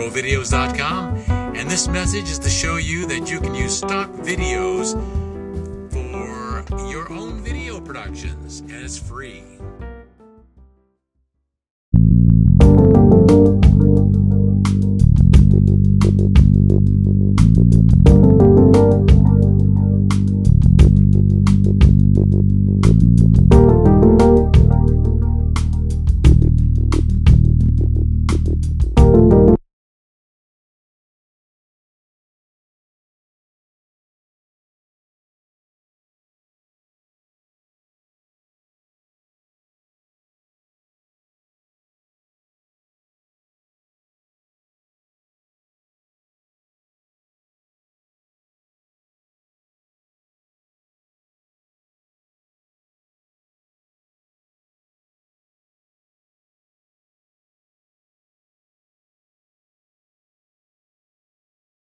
flowvideos.com, and this message is to show you that you can use stock videos for your own video productions, and it's free.